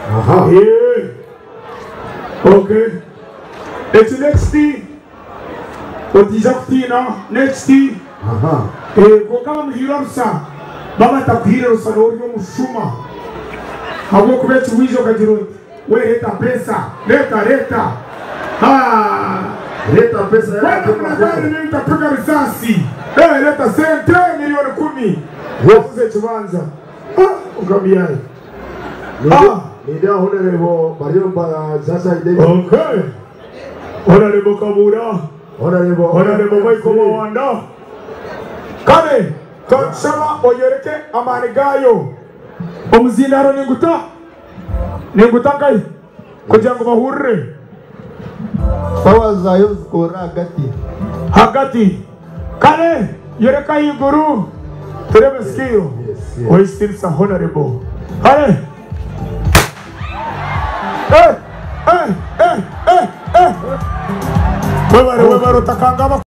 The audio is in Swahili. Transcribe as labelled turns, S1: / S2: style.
S1: Aha.
S2: Yeah. Okay. It's next. Otijaktina next.
S1: Aha.
S2: Kama mhiramsa. Baba takuhiramsa n'uburyo mushuma. Habo kubeta wizo kajiro. We leta pesa. Leta.
S1: Leta pesa yako
S2: kama gani nitapiga risasi. Leta sente milioni 10. Wauze kibanza. Ukambiaje?
S1: Ndio honorable Mariomba sasa ile.
S2: Okay. Honorable Kabura. Honorable Michael Mawanda. Kale tonsama oyereke amanigayo. Omuzindaro ninguta kai kugira ngo bahurire.
S1: Sawa zayo zikora
S2: hagati kale yereka iguru turebe skill. Oistirisa honorable. Kale Webaro takangama